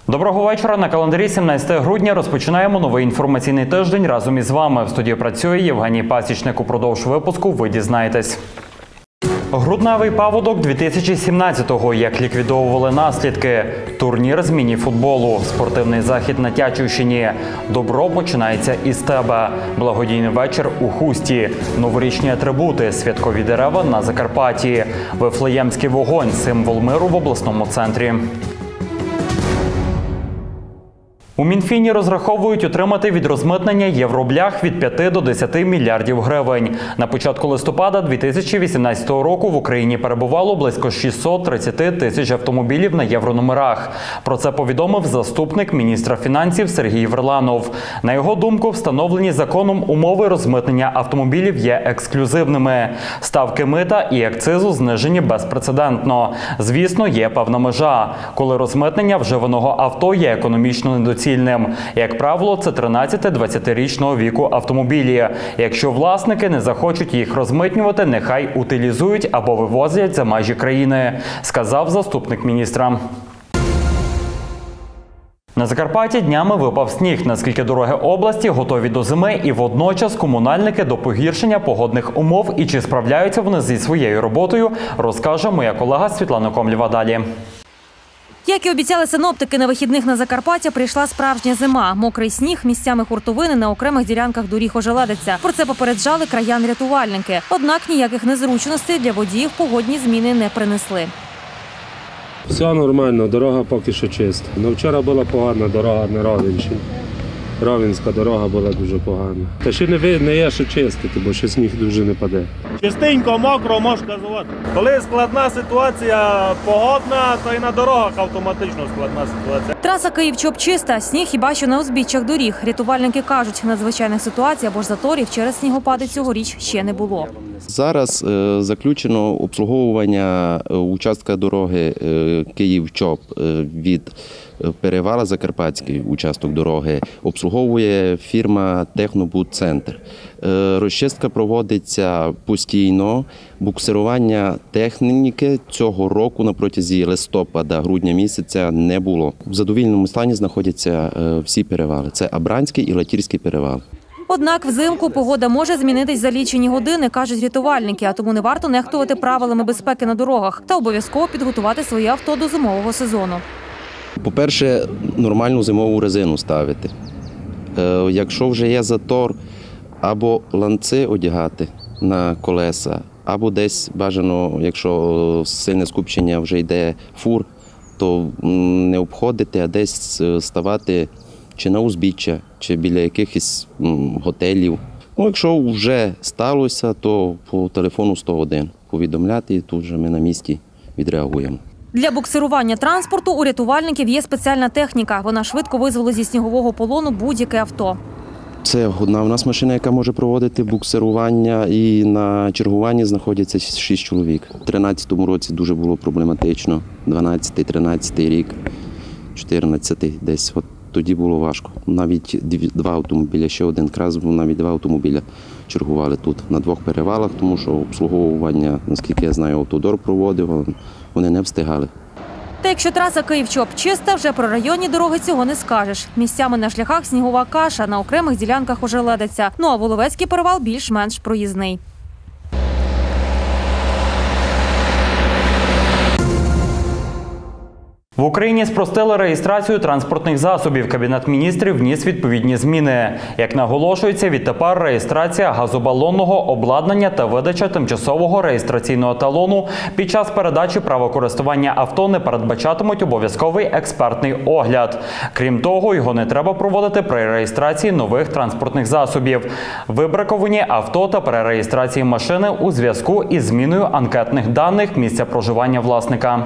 Доброго вечора. На календарі 17 грудня розпочинаємо новий інформаційний тиждень разом із вами. В студії працює Євгеній Пасічник. Упродовж випуску ви дізнаєтесь. Грудневий паводок 2017-го. Як ліквідовували наслідки. Турнір з міні-футболу. Спортивний захід на Тячівщині. Добро починається із тебе. Благодійний вечір у Хусті. Новорічні атрибути. Святкові дерева на Закарпатті. Вифлеємський вогонь. Символ миру в обласному центрі. У Мінфіні розраховують отримати від розмитнення євроблях від 5 до 10 мільярдів гривень. На початку листопада 2018 року в Україні перебувало близько 630 тисяч автомобілів на єврономерах. Про це повідомив заступник міністра фінансів Сергій Верланов. На його думку, встановлені законом умови розмитнення автомобілів є ексклюзивними. Ставки мита і акцизу знижені безпрецедентно. Звісно, є певна межа, коли розмитнення вживаного авто є економічно недоцільним. Як правило, це 13-20-річного віку автомобілі. Якщо власники не захочуть їх розмитнювати, нехай утилізують або вивозять за межі країни, сказав заступник міністра. На Закарпатті днями випав сніг. Наскільки дороги області готові до зими і водночас комунальники до погіршення погодних умов і чи справляються вони зі своєю роботою, розкаже моя колега Світлана Комлєва далі. Як і обіцяли синоптики, на вихідних на Закарпаття прийшла справжня зима. Мокрий сніг, місцями хуртовини, на окремих ділянках доріг ожеледиться. Про це попереджали краян-рятувальники. Однак ніяких незручностей для водіїв погодні зміни не принесли. Все нормально, дорога поки що чиста. Но вчора була погана дорога на Ровенщині. Ровенська дорога була дуже погана. Та ще не є, що чистити, бо ще сніг дуже не паде. Чистенько, мокро, можна казати. Коли складна ситуація погодна, то і на дорогах автоматично складна ситуація. Траса Київ-Чоп чиста, сніг хіба що на узбіччях доріг. Рятувальники кажуть, надзвичайних ситуацій або ж заторів через снігопади цьогоріч ще не було. Зараз заключено обслуговування участка дороги Київ-Чоп від перевала Закарпатський участок дороги. Обслуговує фірма «Технобудцентр». Розчистка проводиться постійно. Буксирування техніки цього року на протязі листопада-грудня місяця не було. В задовільному стані знаходяться всі перевали. Це Абранський і Латірський перевал. Однак взимку погода може змінитись за лічені години, кажуть рятувальники, а тому не варто нехтувати правилами безпеки на дорогах та обов'язково підготувати своє авто до зимового сезону. По-перше, нормальну зимову резину ставити. Якщо вже є затор, або ланци одягати на колеса, або десь бажано, якщо сильне скупчення вже йде фур, то не обходити, а десь ставати чи на узбіччя, чи біля якихось готелів. Якщо вже сталося, то по телефону 101 повідомляти, і тут вже ми на місці відреагуємо. Для буксирування транспорту у рятувальників є спеціальна техніка. Вона швидко визволить зі снігового полону будь-яке авто. Це одна у нас машина, яка може проводити буксирування, і на чергуванні знаходяться 6 чоловік. У 2013 році дуже було проблематично, 12-13 рік, 14-й десь. Тоді було важко. Навіть 2 автомобіля, ще один крас був, навіть 2 автомобіля чергували тут на 2 перевалах, тому що обслуговування, наскільки я знаю, автодор проводив, вони не встигали. Та якщо траса Київ-Чоп чиста, вже про районні дороги цього не скажеш. Місцями на шляхах снігова каша, на окремих ділянках ожеледиться. Ну а Воловецький перевал більш-менш проїзний. В Україні спростили реєстрацію транспортних засобів. Кабінет міністрів вніс відповідні зміни. Як наголошується, відтепер реєстрація газобалонного обладнання та видача тимчасового реєстраційного талону під час передачі права користування авто не передбачатимуть обов'язковий експертний огляд. Крім того, його не треба проводити при реєстрації нових транспортних засобів, вибраковані авто та перереєстрації машини у зв'язку із зміною анкетних даних місця проживання власника.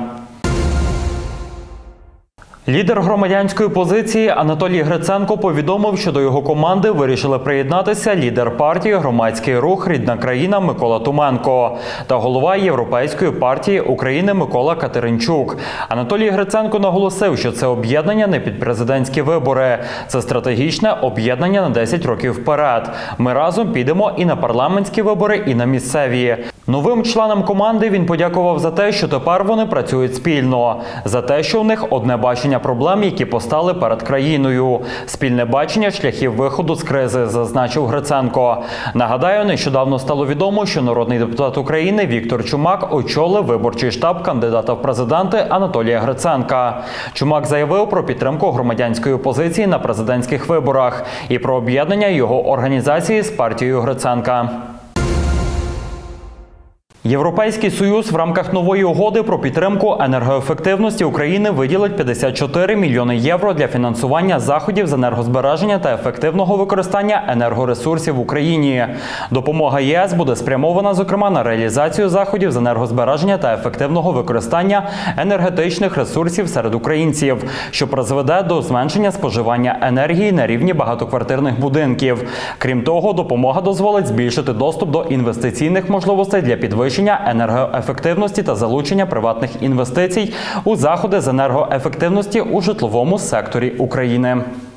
Лідер громадянської позиції Анатолій Гриценко повідомив, що до його команди вирішили приєднатися лідер партії «Громадський рух. Рідна країна» Микола Туменко та голова Європейської партії України Микола Катеринчук. Анатолій Гриценко наголосив, що це об'єднання не під президентські вибори. Це стратегічне об'єднання на 10 років вперед. Ми разом підемо і на парламентські вибори, і на місцеві. Новим членам команди він подякував за те, що тепер вони працюють спільно, за те, що у них одне бачення проблем, які постали перед країною. Спільне бачення шляхів виходу з кризи, зазначив Гриценко. Нагадаю, нещодавно стало відомо, що народний депутат України Віктор Чумак очолив виборчий штаб кандидата в президенти Анатолія Гриценка. Чумак заявив про підтримку громадянської опозиції на президентських виборах і про об'єднання його організації з партією Гриценка. Європейський Союз в рамках нової угоди про підтримку енергоефективності України виділить 54 мільйони євро для фінансування заходів з енергозбереження та ефективного використання енергоресурсів в Україні. Допомога ЄС буде спрямована, зокрема, на реалізацію заходів з енергозбереження та ефективного використання енергетичних ресурсів серед українців, що призведе до зменшення споживання енергії на рівні багатоквартирних будинків. Крім того, допомога дозволить збільшити доступ до інвестиційних можливостей для підвищення енергоефективності та залучення приватних інвестицій у заходи з енергоефективності у житловому секторі України.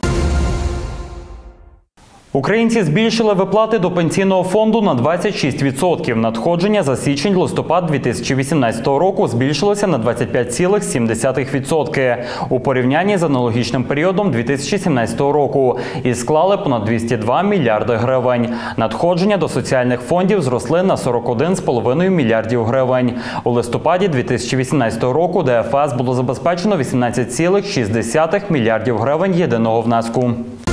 Українці збільшили виплати до пенсійного фонду на 26%. Надходження за січень-листопад 2018 року збільшилося на 25,7% у порівнянні з аналогічним періодом 2017 року і склали понад 202 мільярди гривень. Надходження до соціальних фондів зросли на 41,5 мільярдів гривень. У листопаді 2018 року ДФС було забезпечено 18,6 мільярдів гривень єдиного внеску.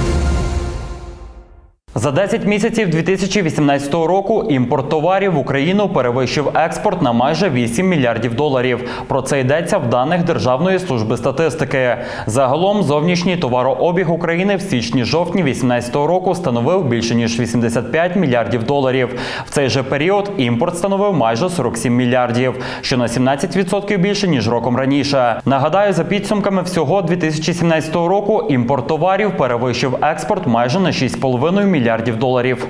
За 10 місяців 2018 року імпорт товарів в Україну перевищив експорт на майже 8 мільярдів доларів. Про це йдеться в даних Державної служби статистики. Загалом зовнішній товарообіг України в січні-жовтні 2018 року становив більше ніж 85 мільярдів доларів. В цей же період імпорт становив майже 47 мільярдів, що на 17% більше, ніж роком раніше. Нагадаю, за підсумками всього 2017 року імпорт товарів перевищив експорт майже на 6,5 мільярдів доларів.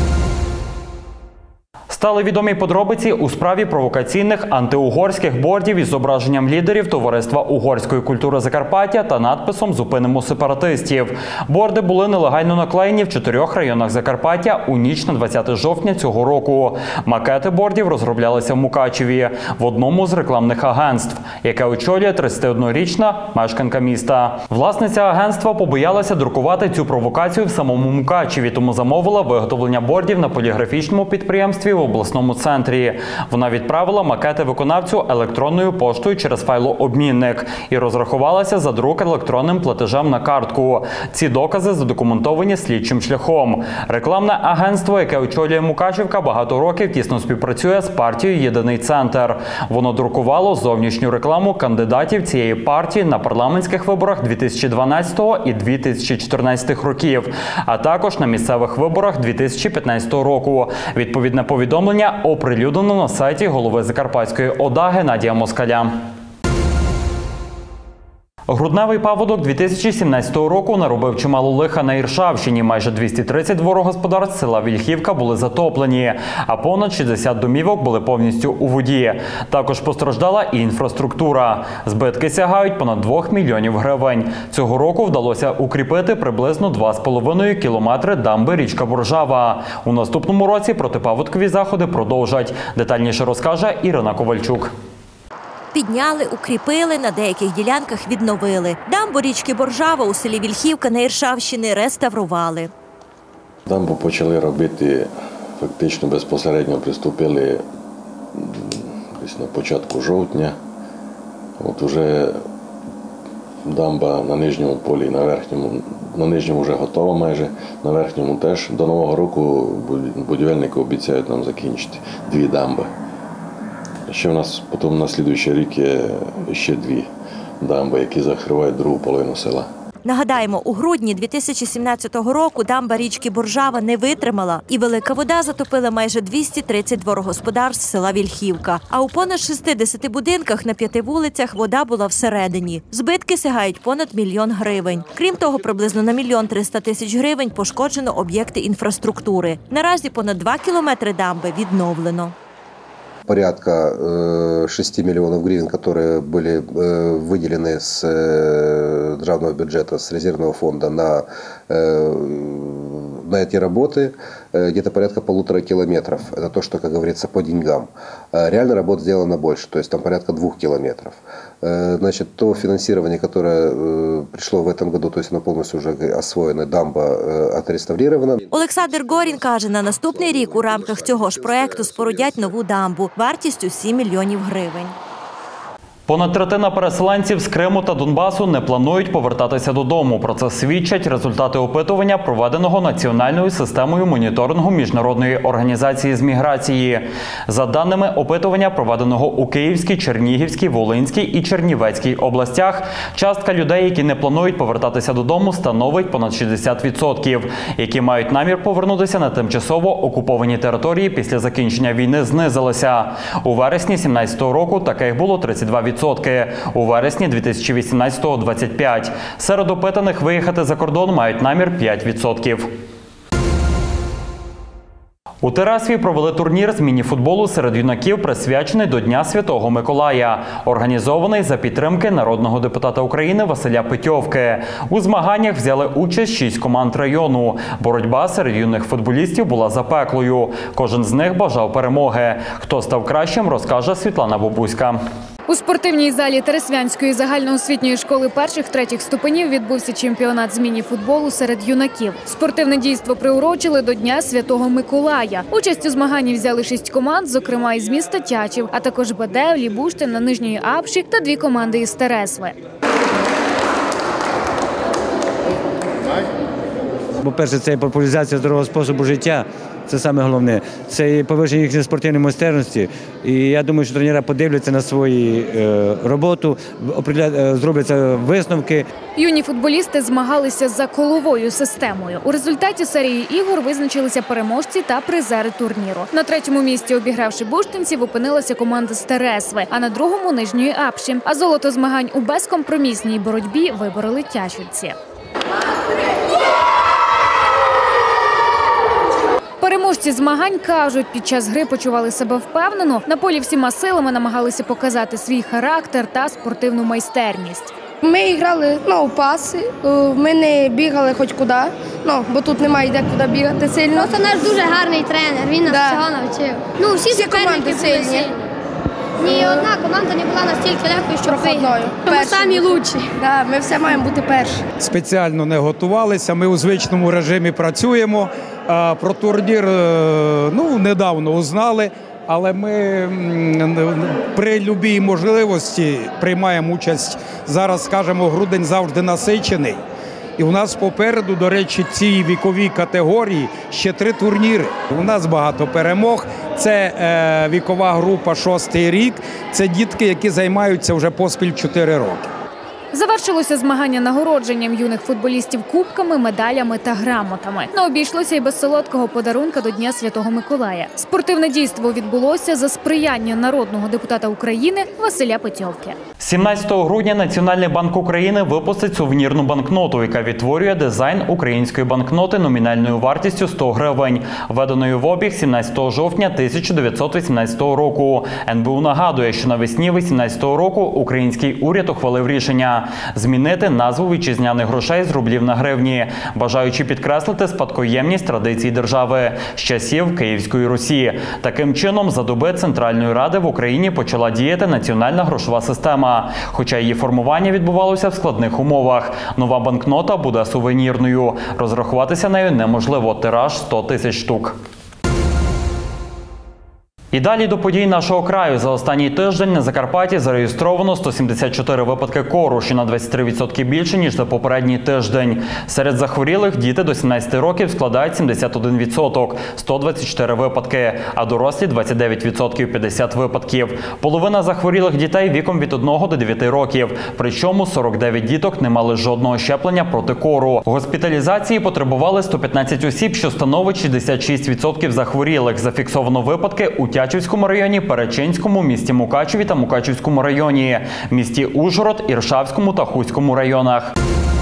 Стали відомі подробиці у справі провокаційних антиугорських бордів із зображенням лідерів Товариства угорської культури Закарпаття та надписом «Зупинимо сепаратистів». Борди були нелегально наклеєні в 4 районах Закарпаття у ніч на 20 жовтня цього року. Макети бордів розроблялися в Мукачеві, в одному з рекламних агентств, яке очолює 31-річна мешканка міста. Власниця агентства побоялася друкувати цю провокацію в самому Мукачеві, тому замовила виготовлення бордів на поліграфічному підприємстві в обласному центрі. Вона відправила макети виконавцю електронною поштою через файлообмінник і розрахувалася за друк електронним платежем на картку. Ці докази задокументовані слідчим шляхом. Рекламне агентство, яке очолює Мукачівка, багато років тісно співпрацює з партією «Єдиний центр». Воно друкувало зовнішню рекламу кандидатів цієї партії на парламентських виборах 2012 і 2014 років, а також на місцевих виборах 2015 року. Відповідне повідомлення оприлюднено на сайті голови Закарпатської ОДА Геннадія Москаля. Грудневий паводок 2017 року наробив чимало лиха на Іршавщині. Майже 230 дворогосподарств села Вільхівка були затоплені, а понад 60 домівок були повністю у воді. Також постраждала і інфраструктура. Збитки сягають понад 2 мільйонів гривень. Цього року вдалося укріпити приблизно 2,5 кілометри дамби річка Боржава. У наступному році протипаводкові заходи продовжать. Детальніше розкаже Ірина Ковальчук. Підняли, укріпили, на деяких ділянках відновили. Дамбу річки Боржава у селі Вільхівка на Іршавщині реставрували. Дамбу почали робити, фактично безпосередньо приступили десь на початку жовтня. От уже дамба на нижньому полі, на нижньому вже готова майже, на верхньому теж. До Нового року будівельники обіцяють нам закінчити 2 дамби. Ще в нас потім на слідуючий рік є ще 2 дамби, які закривають другу половину села. Нагадаємо, у грудні 2017 року дамба річки Боржава не витримала, і велика вода затопила майже 230 дворогосподарств села Вільхівка. А у понад 60 будинках на 5 вулицях вода була всередині. Збитки сягають понад 1 мільйон гривень. Крім того, приблизно на 1 300 000 гривень пошкоджено об'єкти інфраструктури. Наразі понад 2 кілометри дамби відновлено. Порядка 6 миллионов гривен, которые были выделены с державного бюджета, с резервного фонда на эти работы где-то порядка 1,5 километров. Это то, что, как говорится, по деньгам. Реально работа сделана больше, то есть там порядка 2 километров. Значит, то финансирование, которое пришло в этом году, то есть оно полностью уже освоено, дамба отреставрирована. Олександр Горін каже, на наступний рік у рамках цього ж проекту спорудять нову дамбу вартістю 7 мільйонів гривень. Понад третина переселенців з Криму та Донбасу не планують повертатися додому. Про це свідчать результати опитування, проведеного Національною системою моніторингу Міжнародної організації з міграції. За даними опитування, проведеного у Київській, Чернігівській, Волинській і Чернівецькій областях, частка людей, які не планують повертатися додому, становить понад 60%, які мають намір повернутися на тимчасово окуповані території після закінчення війни, знизилася. У вересні 2017 року таких було 32%. У вересні 2018-го – 25%. Серед опитаних виїхати за кордон мають намір 5%. У Тераспі провели турнір з міні-футболу серед юнаків, присвячений до Дня Святого Миколая, організований за підтримки народного депутата України Василя Петьовки. У змаганнях взяли участь 6 команд району. Боротьба серед юних футболістів була запеклою. Кожен з них бажав перемоги. Хто став кращим, розкаже Світлана Бобуська. У спортивній залі Тересвянської загальноосвітньої школи перших-третіх ступенів відбувся чемпіонат з міні-футболу серед юнаків. Спортивне дійство приурочили до Дня Святого Миколая. Участь у змаганні взяли 6 команд, зокрема із міста Тячів, а також Бедев, Лібуштин на Нижньої Апші та 2 команди із Тересви. По-перше, це популяризація здорового способу життя. Це саме головне. Це і повищення їхньої спортивної майстерності. І я думаю, що тренери подивляться на свою роботу, зроблять висновки. Юні футболісти змагалися за коловою системою. У результаті серії ігор визначилися переможці та призери турніру. На 3-му місці, обігравши буштинців, опинилася команда з Тересви, а на 2-му – Нижньої Апші. А золото змагань у безкомпромісній боротьбі вибороли тячівці. Переможці змагань кажуть, під час гри почували себе впевнено, на полі всіма силами намагалися показати свій характер та спортивну майстерність. Ми грали у паси, ми не бігали хоч куди, бо тут немає де куди бігати сильно. Просто наш дуже гарний тренер, він нас всього навчив. Всі команди сильні. Ні одна команда не була настільки легкою, щоб виграти. Ми самі лучші. Ми все маємо бути перші. Спеціально не готувалися, ми у звичному режимі працюємо. Про турнір недавно узнали, але ми при будь-якій можливості приймаємо участь. Зараз, скажімо, грудень завжди насичений. І у нас попереду, до речі, цій віковій категорії ще 3 турніри. У нас багато перемог. Це вікова група 6-й рік. Це дітки, які займаються вже поспіль 4 роки. Завершилося змагання нагородженням юних футболістів кубками, медалями та грамотами. Не обійшлося й без солодкого подарунка до Дня Святого Миколая. Спортивне дійство відбулося за сприяння народного депутата України Василя Петьовки. 17 грудня Національний банк України випустить сувенірну банкноту, яка відтворює дизайн української банкноти номінальною вартістю 100 гривень, введеної в обіг 17 жовтня 1918 року. НБУ нагадує, що навесні 2018 року український уряд ухвалив рішення змінити назву вітчизняних грошей з рублів на гривні, бажаючи підкреслити спадкоємність традицій держави з часів Київської Русі. Таким чином, за доби Центральної Ради в Україні почала діяти національна грошова система. Хоча її формування відбувалося в складних умовах. Нова банкнота буде сувенірною. Розрахуватися нею неможливо. Тираж – 100 тисяч штук. І далі до подій нашого краю. За останній тиждень на Закарпатті зареєстровано 174 випадки кору, що на 23% більше, ніж за попередній тиждень. Серед захворілих діти до 17 років складають 71% – 124 випадки, а дорослі – 29% – 50 випадків. Половина захворілих дітей віком від 1 до 9 років, причому 49 діток не мали жодного щеплення проти кору. Госпіталізації потребували 115 осіб, що становить 66% захворілих. Зафіксовано випадки у Тячівському районі, Перечинському, місті Мукачеві та Мукачівському районі, місті Ужгород, Іршавському та Хуському районах.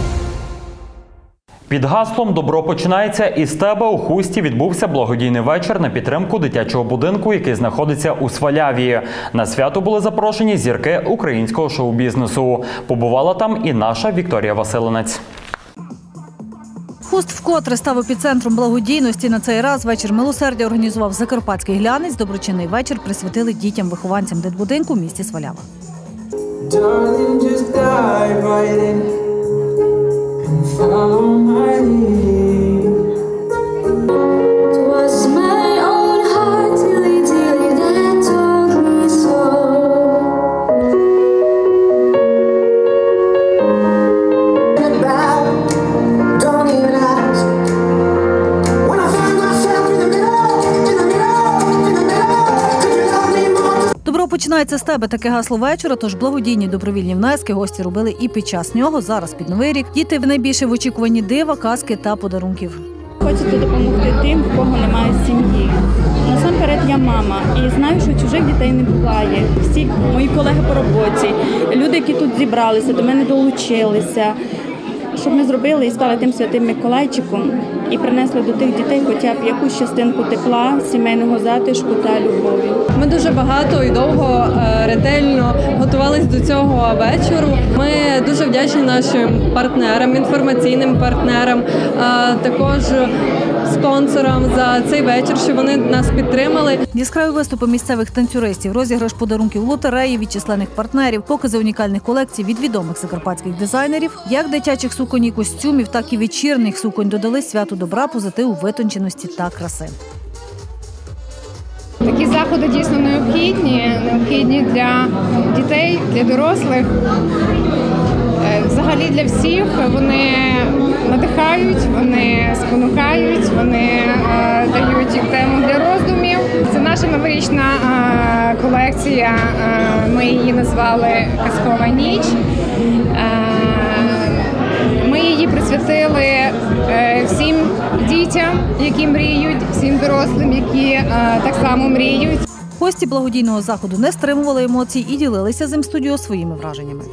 Під гаслом «Добро починається із тебе» у Хусті відбувся благодійний вечір на підтримку дитячого будинку, який знаходиться у Сваляві. На свято були запрошені зірки українського шоу-бізнесу. Побувала там і наша Вікторія Василинець. Хуст вкотре став епіцентром благодійності. На цей раз вечір милосердя організував Закарпатський глянець. Доброчинний вечір присвятили дітям-вихованцям дитбудинку в місті Свалява. Добро починається з тебе. Таке гасло вечора, тож благодійні добровільні внески гості робили і під час нього. Зараз під Новий рік діти найбільше в очікуванні дива, казки та подарунків. Хочеться допомогти тим, в кого немає сім'ї. Насамперед я мама і знаю, що чужих дітей не буває. Всі мої колеги по роботі, люди, які тут зібралися, до мене долучилися. Щоб ми зробили і стали тим святим Миколайчиком і принесли до тих дітей хоча б якусь частинку тепла, сімейного затишку та любові. Ми дуже багато і довго, ретельно готувалися до цього вечору. Ми дуже вдячні нашим партнерам, інформаційним партнерам, також спонсорам за цей вечір, що вони нас підтримали. Яскраві виступи місцевих танцюристів, розіграш подарунків лотереї від численних партнерів, покази унікальних колекцій від відомих закарпатських дизайнерів, як дитячих суконь і костюмів, так і вечірних суконь додали святу добра, позитиву, витонченості та краси. Такі заходи дійсно необхідні для дітей, для дорослих, взагалі для всіх. Вони надихають, вони спонукають, вони дають тему для роздумів. Це наша новорічна колекція, ми її назвали «Казкова ніч». Ми її присвятили всім дітям, які мріють, всім дорослим, які так само мріють. Гості благодійного заходу не стримували емоцій і ділилися з М-студіо своїми враженнями.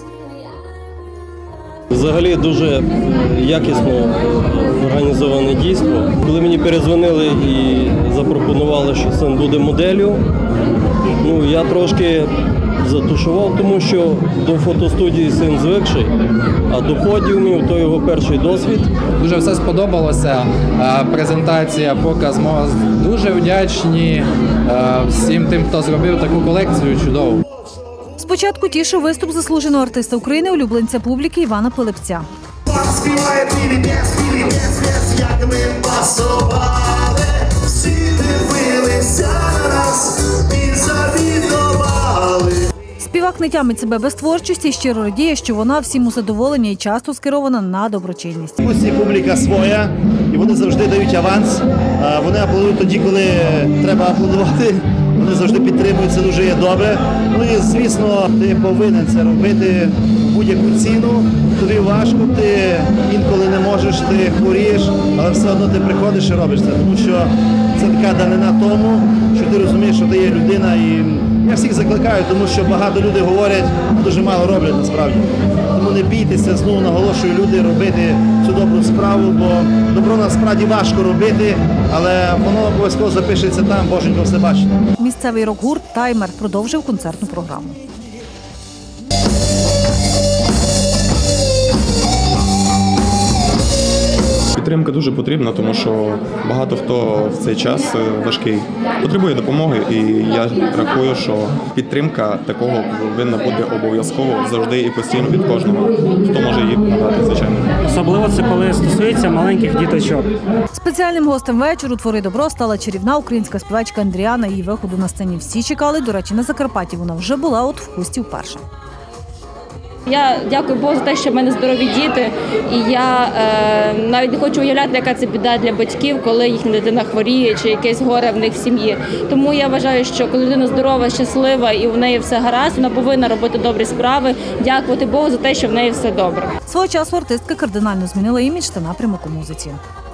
Взагалі дуже якісно організоване дійство. Коли мені передзвонили і запропонували, що син буде моделлю, я трошки затушував, тому що до фотостудії син звикший, а до подіумів то його перший досвід. Дуже все сподобалося, презентація, показ. Дуже вдячні всім тим, хто зробив таку колекцію чудову. Спочатку тішив виступ заслуженого артиста України, улюбленця публіки Івана Пилипця. Співає пілі-пєс, як ми пасували, всі дивилися на нас і завідували. Співак не тямить себе без творчості і щиро радіє, що вона всім у задоволення і часто скерована на доброчинність. Усі публіка своя, і вони завжди дають аванс. Вони аплодують тоді, коли треба аплодувати. Вони завжди підтримують, це дуже є добре. І, звісно, ти повинен це робити в будь-яку ціну. Тобі важко, ти інколи не можеш, ти хворієш, але все одно ти приходиш і робиш це. Тому що це така данина тому, що ти розумієш, що ти є людина. І я всіх закликаю, тому що багато людей говорять, а дуже мало роблять насправді. Тому не бійтеся, знову наголошую, люди робити цю добру справу, бо добро насправді важко робити, але воно обов'язково запишеться там, Боженько все бачить. Місцевий рок-гурт «Таймер» продовжив концертну програму. Підтримка дуже потрібна, тому що багато хто в цей час важкий потребує допомоги, і я рахую, що підтримка такого повинна бути обов'язково завжди і постійно від кожного, хто може її надати, звичайно. Особливо це коли стосується маленьких діточок. Спеціальним гостем вечору «Твори добро» стала чарівна українська співачка Андріана. Її виходу на сцені всі чекали. До речі, на Закарпатті вона вже була, от в Хусті вперше. Я дякую Богу за те, що в мене здорові діти, і я навіть не хочу уявляти, яка це біда для батьків, коли їхня дитина хворіє чи якесь горе в них в сім'ї. Тому я вважаю, що коли людина здорова, щаслива і в неї все гаразд, вона повинна робити добрі справи, дякувати Богу за те, що в неї все добре. Свого часу артистка кардинально змінила імідж та напрямок у музиці.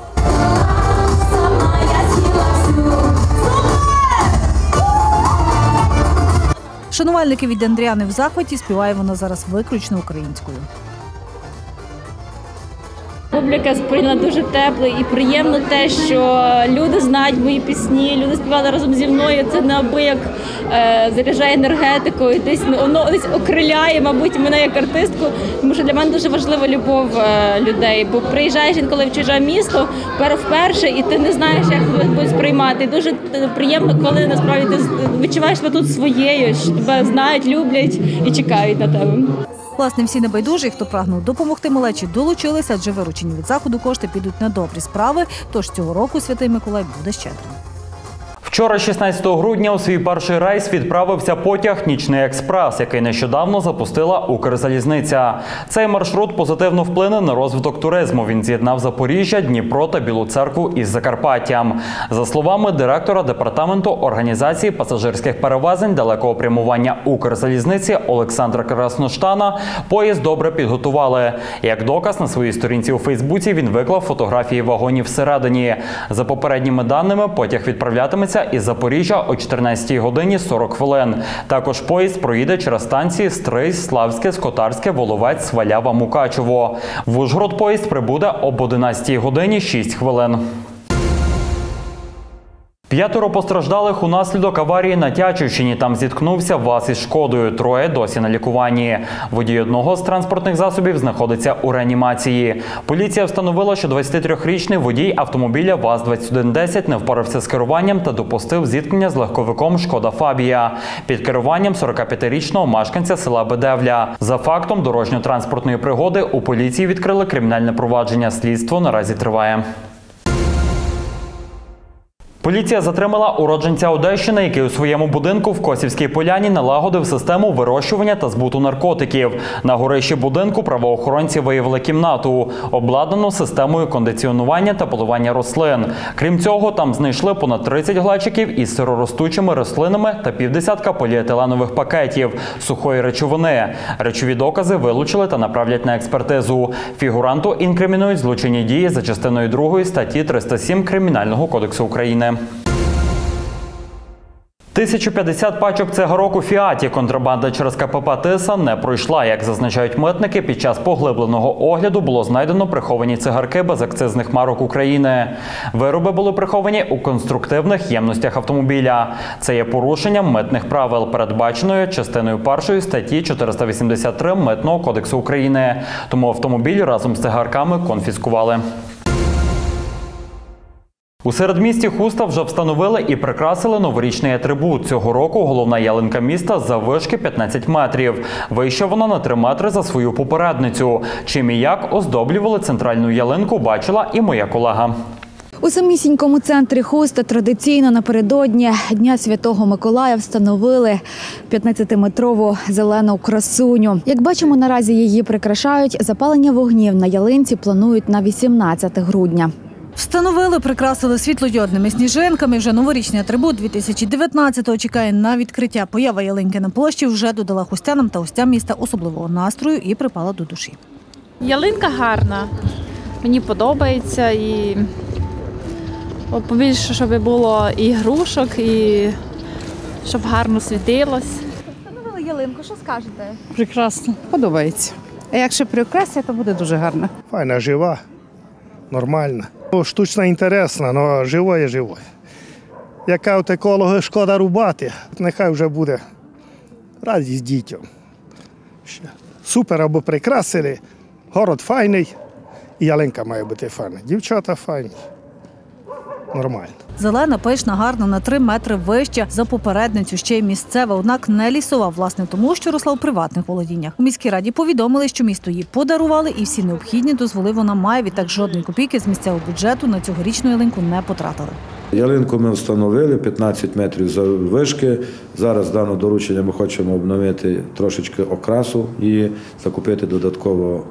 Шанувальники від Андріани в захваті, співає вона зараз виключно українською. роблю, яке спільно дуже тепле і приємно те, що люди знають мої пісні, люди співали разом зі мною. Це неабияк заряджає енергетикою, воно десь окриляє, мабуть, мене як артистку. Тому що для мене дуже важлива любов людей. Бо приїжджаєш інколи в чуже місто вперше, і ти не знаєш, як тебе будуть сприймати. І дуже приємно, коли насправді ти відчуваєш себе тут своєю, що тебе знають, люблять і чекають на тебе. Власне, всі небайдужі, хто прагнув допомогти малечі, долучилися, адже виручені від заходу кошти підуть на добрі справи, тож цього року Святий Миколай буде щедрим. Вчора, 16 грудня, у свій перший рейс відправився потяг «Нічний експрес», який нещодавно запустила Укрзалізниця. Цей маршрут позитивно вплине на розвиток туризму. Він з'єднав Запоріжжя, Дніпро та Білу Церкву із Закарпаттям. За словами директора департаменту організації пасажирських перевезень далекого прямування Укрзалізниці Олександра Красноштана, поїзд добре підготували. Як доказ, на своїй сторінці у Фейсбуці він виклав фотографії вагонів всередині. За попередніми даними, потяг відправлятиметься із Запоріжжя о 14 годині 40 хвилин. Також поїзд проїде через станції Стрийськ, Славське, Скотарське, Воловець, Свалява, Мукачево. В Ужгород поїзд прибуде об 11 годині 6 хвилин. 5 постраждалих унаслідок аварії на Тячівщині. Там зіткнувся ВАЗ із «Шкодою». 3 досі на лікуванні. Водій одного з транспортних засобів знаходиться у реанімації. Поліція встановила, що 23-річний водій автомобіля ВАЗ-2110 не впорався з керуванням та допустив зіткнення з легковиком «Шкода Фабія» під керуванням 45-річного мешканця села Бедевля. За фактом дорожньо-транспортної пригоди у поліції відкрили кримінальне провадження. Слідство наразі триває. Поліція затримала уродженця Одещини, який у своєму будинку в Косівській Поляні налагодив систему вирощування та збуту наркотиків. На горищі будинку правоохоронці виявили кімнату, обладнану системою кондиціонування та поливання рослин. Крім цього, там знайшли понад 30 глечиків із сироростучими рослинами та півдесятка поліетиленових пакетів сухої речовини. Речові докази вилучили та направлять на експертизу. Фігуранту інкримінують злочинні дії за частиною 2 статті 307 Кримінального кодексу України. 1050 пачок цигарок у «Фіаті». Контрабанда через КПП «Тиса» не пройшла. Як зазначають митники, під час поглибленого огляду було знайдено приховані цигарки без акцизних марок України. Вироби були приховані у конструктивних ємностях автомобіля. Це є порушенням митних правил, передбаченою частиною 1 статті 483 Митного кодексу України. Тому автомобіль разом з цигарками конфіскували. У середмісті Хуста вже встановили і прикрасили новорічний атрибут. Цього року головна ялинка міста заввишки 15 метрів. Вища вона на 3 метри за свою попередницю. Чим і як оздоблювали центральну ялинку, бачила і моя колега. У самісінькому центрі Хуста традиційно напередодні Дня Святого Миколая встановили 15-метрову зелену красуню. Як бачимо, наразі її прикрашають. Запалення вогнів на ялинці планують на 18 грудня. Встановили, прикрасили світлодіодними сніжинками. Вже новорічний атрибут 2019-го чекає на відкриття. Поява ялинки на площі вже додала хустянам та гостям міста особливого настрою і припала до душі. Ялинка гарна, мені подобається і побільше, щоб було і ігрушок, і щоб гарно світилось. Встановили ялинку, що скажете? Прекрасно, подобається. А якщо прикрасять, то буде дуже гарно. Файна, жива, нормальна. Штучна інтересна, але живе. Яка от екологи шкода рубати, нехай вже буде радість дітям. Супер, аби прикрасили, город файний і ялинка має бути файна. Дівчата файні, нормально. Зелена, пишна, гарна, на 3 метри вища за попередницю, ще й місцева, однак не лісова, власне тому, що росла у приватних володіннях. У міській раді повідомили, що місту її подарували і всі необхідні дозволи вона має, відтак жодної копійки з місцевого бюджету на цьогорічну ялинку не потратили. Ялинку ми встановили, 15 метрів заввишки. Зараз дано доручення ми хочемо обновити трошечки окрасу і закупити додатково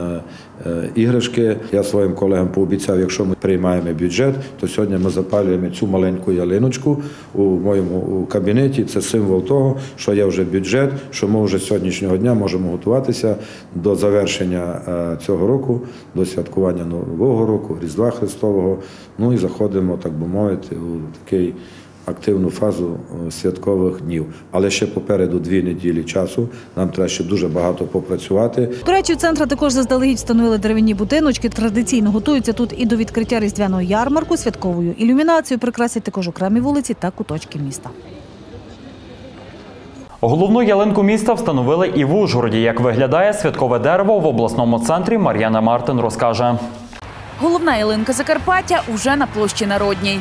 іграшки. Я своїм колегам пообіцяв, якщо ми приймаємо бюджет, то сьогодні ми запалюємо цю маленьку ялиночку у моєму кабінеті. Це символ того, що є вже бюджет, що ми вже з сьогоднішнього дня можемо готуватися до завершення цього року, до святкування Нового року, Різдва Христового. Ну і заходимо, так би мовити, у такий активну фазу святкових днів. Але ще попереду 2 неділі часу, нам треба ще дуже багато попрацювати. До речі, у центрі також заздалегідь встановили дерев'яні будиночки. Традиційно готуються тут і до відкриття різдвяного ярмарку, святковою ілюмінацією прикрасять також окремі вулиці та куточки міста. Головну ялинку міста встановили і в Ужгороді. Як виглядає святкове дерево в обласному центрі, Мар'яна Мартин розкаже. Головна ялинка Закарпаття уже на площі Народній.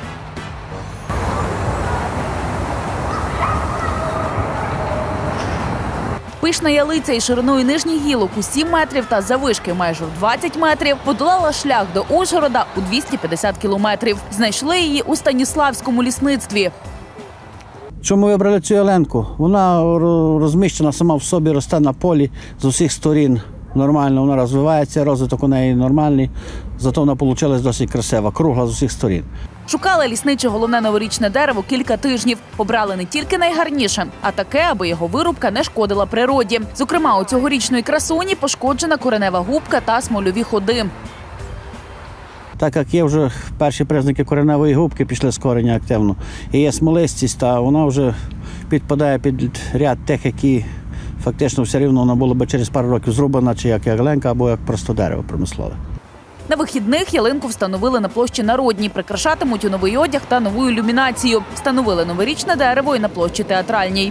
Пишна ялиця із шириною нижніх гілок у 7 метрів та заввишки майже в 20 метрів подолала шлях до Ужгорода у 250 кілометрів. Знайшли її у Станіславському лісництві. Чому вибрали цю ялинку? Вона розміщена сама в собі, росте на полі з усіх сторін. Нормально, вона розвивається, розвиток у неї нормальний, зато вона вийшла досить красива, кругла з усіх сторін. Шукали лісниче головне новорічне дерево кілька тижнів. Обрали не тільки найгарніше, а таке, аби його вирубка не шкодила природі. Зокрема, у цьогорічної красуні пошкоджена коренева губка та смольові ходи. Так як є вже перші признаки кореневої губки, пішли з кореня активно, і є смолистість, та вона вже підпадає під ряд тих, які фактично все рівно вона була б через пару років зрубана, чи як ялинка, або як просто дерево промислове. На вихідних ялинку встановили на площі Народній. Прикрашатимуть у новий одяг та нову ілюмінацію. Встановили новорічне дерево і на площі Театральній.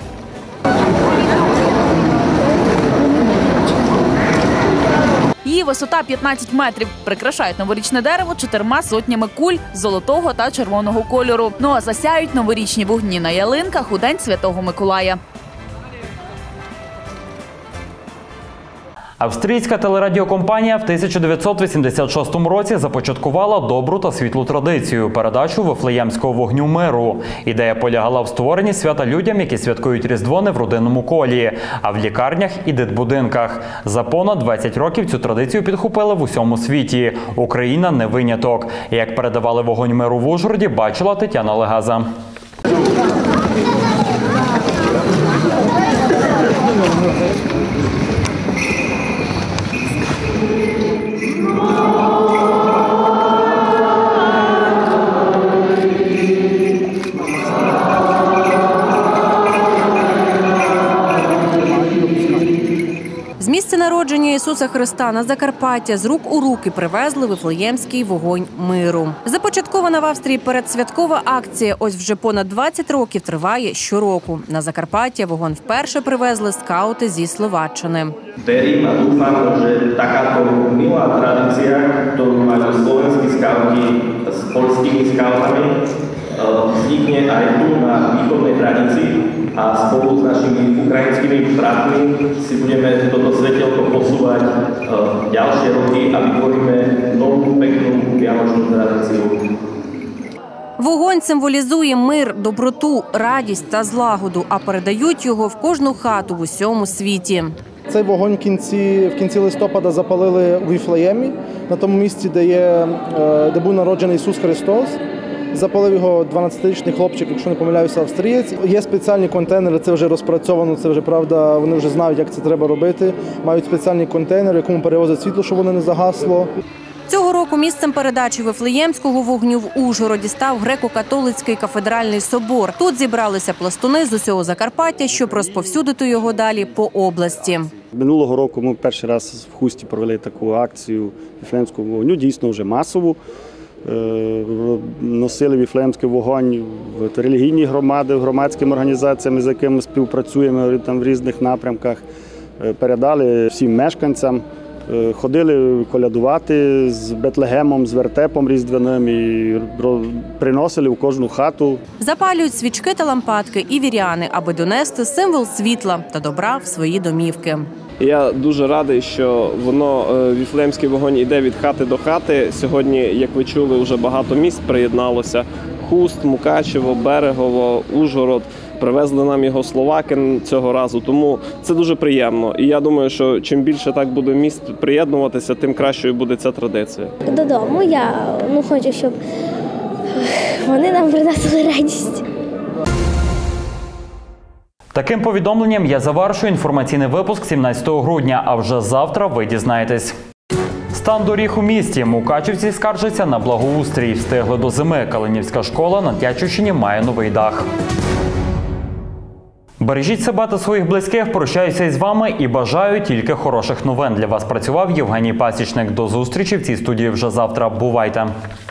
Її висота 15 метрів. Прикрашають новорічне дерево 4 сотнями куль золотого та червоного кольору. Ну а засяють новорічні вогні на ялинках у День Святого Миколая. Австрійська телерадіокомпанія в 1986 році започаткувала добру та світлу традицію – передачу Вифлеємського вогню миру. Ідея полягала в створенні свята людям, які святкують Різдво не в родинному колі, а в лікарнях і дитбудинках. За понад 20 років цю традицію підхопили в усьому світі. Україна не виняток. Як передавали вогонь миру в Ужгороді, бачила Тетяна Легаза. З місця народження Ісуса Христа на Закарпаття з рук у руки привезли Вифлеємський вогонь миру. Започаткована в Австрії передсвяткова акція ось вже понад 20 років триває щороку. На Закарпаття вогонь вперше привезли скаути зі Словаччини. Verím a dúfam, že takáto milá tradícia, ktorú majú slovenskí skauti s poľskými skautami, vznikne aj tu na východnej hranici a spolu s našimi ukrajinskými bratmi si budeme toto svetelko posúvať ďalšie roky a vytvoríme novú peknú vianočnú tradíciu. Вогонь символізує мир, доброту, радість та злагоду, а передають його в кожну хату в усьому світі. Цей вогонь в кінці листопада запалили у Віфлеємі, на тому місці, де був народжений Ісус Христос. Запалив його 12-річний хлопчик, якщо не помиляюся, австрієць. Є спеціальні контейнери, це вже розпрацьовано, це вже правда, вони вже знають, як це треба робити. Мають спеціальні контейнери, в якому перевозять світло, щоб воно не загасло. Цього року місцем передачі Вифлеємського вогню в Ужгороді став греко-католицький кафедральний собор. Тут зібралися пластуни з усього Закарпаття, щоб розповсюдити його далі по області. Минулого року ми перший раз в Хусті провели таку акцію Вифлеємського вогню, дійсно вже масову. Носили Вифлеємський вогонь в релігійні громади, громадськими організаціями, з якими співпрацюємо там в різних напрямках. Передали всім мешканцям. Ходили колядувати з Бетлегемом, з вертепом різдвяним і приносили в кожну хату. Запалюють свічки та лампадки і віряни, аби донести символ світла та добра в свої домівки. Я дуже радий, що Вифлеємський вогонь йде від хати до хати. Сьогодні, як ви чули, вже багато міст приєдналося. Хуст, Мукачево, Берегово, Ужгород. Привезли нам його словаки цього разу, тому це дуже приємно. І я думаю, що чим більше так буде міст приєднуватися, тим кращою буде ця традиція. Додому я хочу, щоб вони нам принесли радість. Таким повідомленням я завершую інформаційний випуск 17 грудня, а вже завтра ви дізнаєтесь. Стан доріг у місті. Мукачівці скаржаться на благоустрій. Встигли до зими. Калинівська школа на Тячівщині має новий дах. Бережіть себе та своїх близьких. Прощаюся із вами і бажаю тільки хороших новин. Для вас працював Євгеній Пасічник. До зустрічі в цій студії вже завтра. Бувайте!